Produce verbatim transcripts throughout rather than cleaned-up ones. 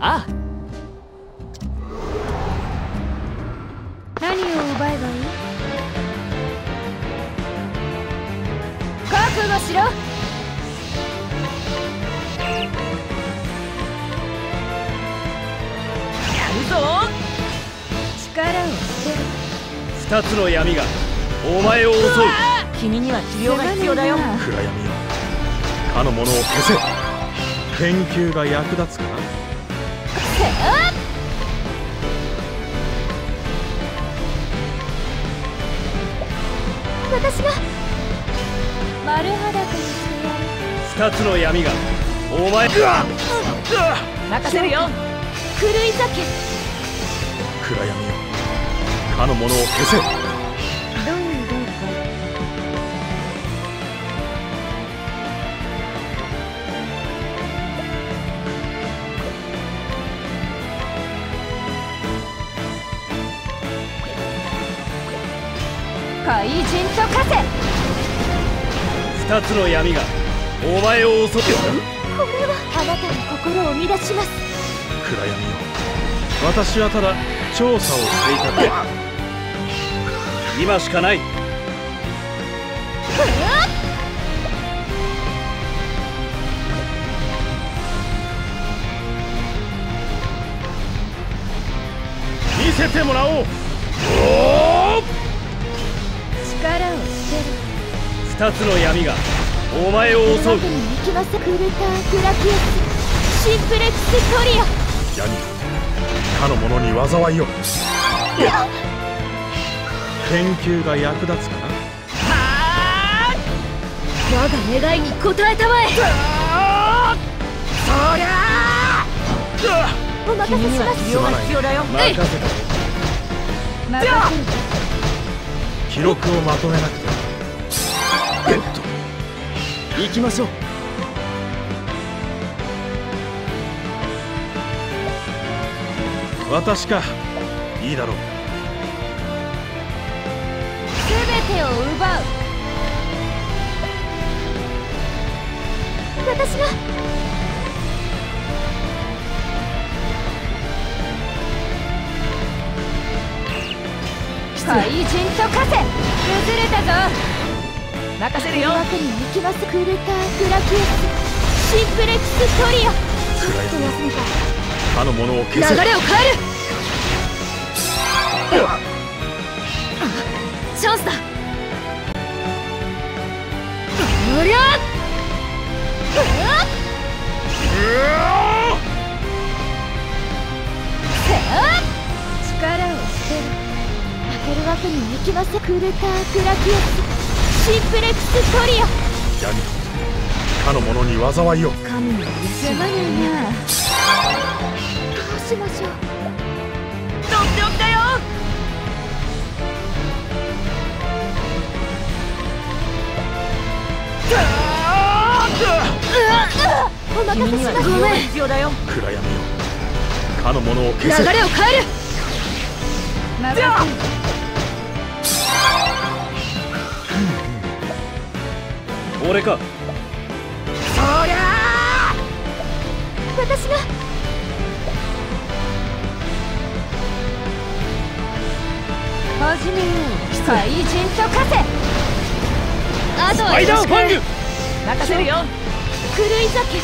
ああ。 何を奪えばいい？覚悟しろ。 やるぞ。 力を捨てる。 二つの闇がお前を襲う。 君には治療が必要だよ。 暗闇よ、かの者を消せ。研究が役立つかな。 私が丸裸にしてやる。 二つの闇がお前。 任せるよ。 狂い酒。 暗闇よ、かの者を消せ。 どういうどうか。怪人と化せ。 二つの闇がお前を襲う。 これはあなたの心を乱します。 暗闇よ、私はただ調査をしていただけ。 今しかない。見せてもらおう。おお、 力を捨てる。 二つの闇がお前を襲う。 クルター・グラキウス、シンプレックストリア。 闇、かの者に災いを。研究が役立つかな。 我が願いに応えたまえ。 そりゃあ。 お任せ君にはします。 治療が必要だよ。 任せた。 任せる。 記録をまとめなくては。ゲット。 行きましょう。 私か。いいだろう。 すべてを奪う。私が怪人と化せ。崩れたぞ。 任せるよ。 枠に行きます。クルター・グラキウス、シンプレックストリア。ちょっと休むか。 かの者を流消せ。 れを変える。チャンスだ。おりゃ力を捨てる。負けるわけにはいきません。クルター・グラキウス、シンプレックストリア。 闇、かの者に災いを。 神のすまないな。どうしましょう。 とっておきだよ。 お任君には治せします。 療が必要だよ。 暗闇よ、かの者を消せ。 流れを変える。任せる。 俺か。 そりゃあ。 私が始めよう。怪人と化せ。あとはスパイダーファング。 任せるよ。 狂い酒。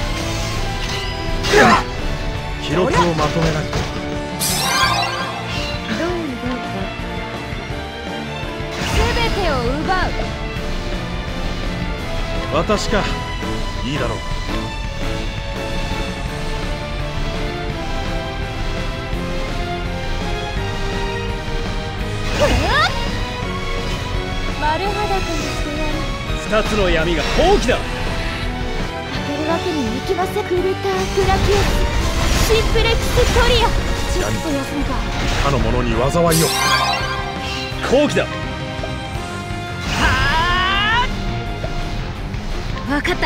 記録をまとめなくては。 どういうどうか。すべてを奪う。 私か。いいだろう。 丸裸にしてやる。 二つの闇が放棄だ。 負けるわけにはいきません。クルター・グラキウス、シンプレックストリア。ちょっと休むか。 かの者に災いを。 放棄だ。 分かった。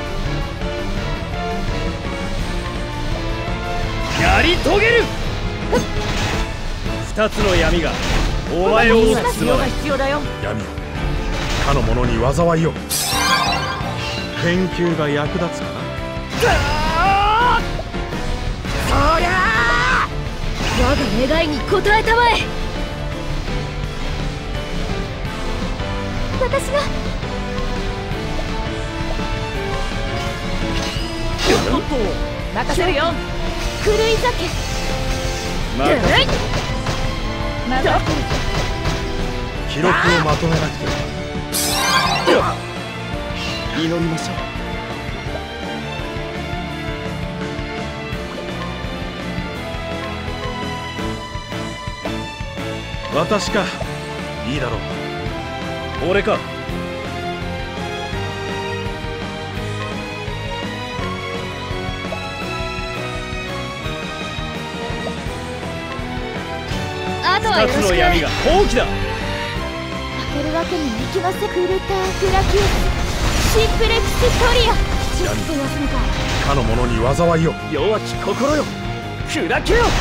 やり遂げる。 二つの闇がお前を今包まない。 必要だよ。 闇よ、かの者に災いを。研究が役立つかな。 そりゃあ我が願いに応えたまえ。私が任せるよ。 狂い酒任せういまだ記録をまとめなくては。 祈りましょう。 私か。いいだろう。 俺か。 あとはよろしく。 二つの闇が放棄だ。 負けるわけにはいきません。クルターグラキウスシンプレックストリア。ちょっと休むか。 かの者に災いを。 弱き心よ、砕けよ。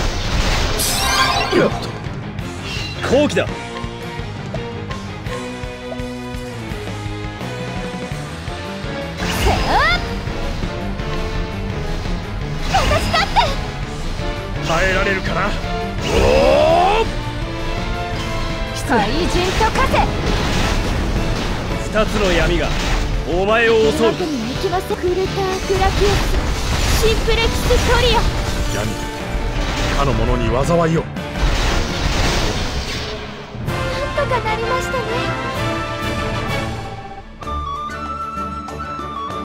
好機だ。 私だって耐えられるかな。 怪人と化せ。 二つの闇がお前を襲う。 負けるわけにはいきません。クルターグラキウスシンプレックストリア。 闇、かの者に災いを。 なんとかなりましたね。